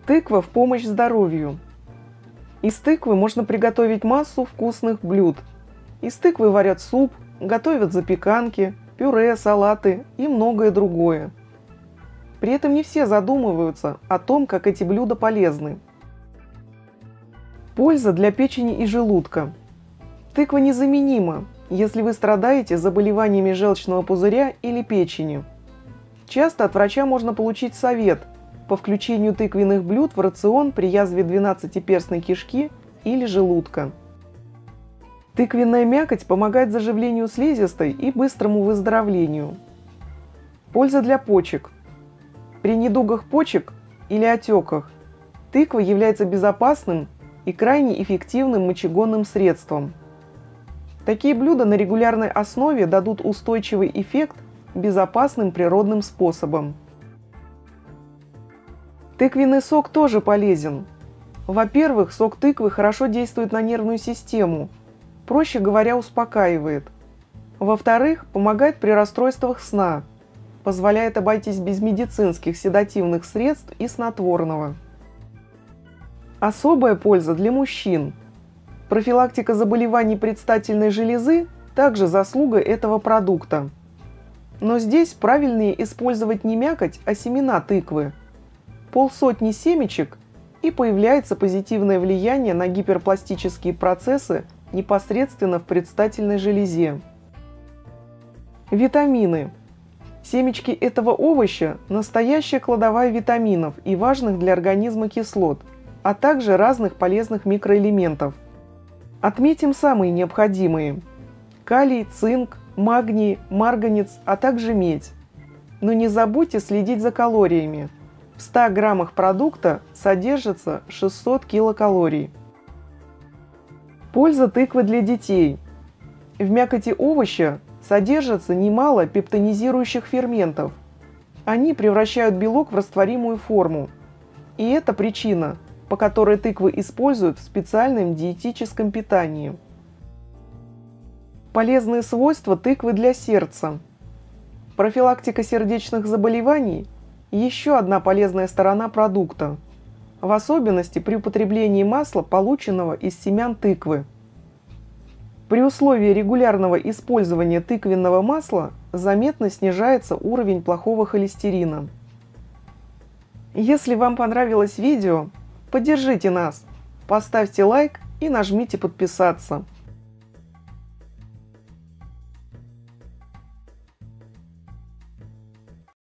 Тыква в помощь здоровью. Из тыквы можно приготовить массу вкусных блюд. Из тыквы варят суп, готовят запеканки, пюре, салаты и многое другое. При этом не все задумываются о том, как эти блюда полезны. Польза для печени и желудка. Тыква незаменима, если вы страдаете заболеваниями желчного пузыря или печени. Часто от врача можно получить совет по включению тыквенных блюд в рацион при язве двенадцатиперстной кишки или желудка. Тыквенная мякоть помогает заживлению слизистой и быстрому выздоровлению. Польза для почек. При недугах почек или отеках тыква является безопасным и крайне эффективным мочегонным средством. Такие блюда на регулярной основе дадут устойчивый эффект безопасным природным способом. Тыквенный сок тоже полезен. Во-первых, сок тыквы хорошо действует на нервную систему, проще говоря, успокаивает. Во-вторых, помогает при расстройствах сна, позволяет обойтись без медицинских седативных средств и снотворного. Особая польза для мужчин. Профилактика заболеваний предстательной железы также заслуга этого продукта. Но здесь правильнее использовать не мякоть, а семена тыквы. Полсотни семечек, и появляется позитивное влияние на гиперпластические процессы непосредственно в предстательной железе. Витамины. Семечки этого овоща – настоящая кладовая витаминов и важных для организма кислот, а также разных полезных микроэлементов. Отметим самые необходимые – калий, цинк, магний, марганец, а также медь. Но не забудьте следить за калориями. В 100 граммах продукта содержится 600 килокалорий. Польза тыквы для детей. В мякоти овоща содержится немало пептонизирующих ферментов. Они превращают белок в растворимую форму. И это причина, по которой тыквы используют в специальном диетическом питании. Полезные свойства тыквы для сердца. Профилактика сердечных заболеваний – еще одна полезная сторона продукта, в особенности при употреблении масла, полученного из семян тыквы. При условии регулярного использования тыквенного масла заметно снижается уровень плохого холестерина. Если вам понравилось видео, поддержите нас, поставьте лайк и нажмите подписаться.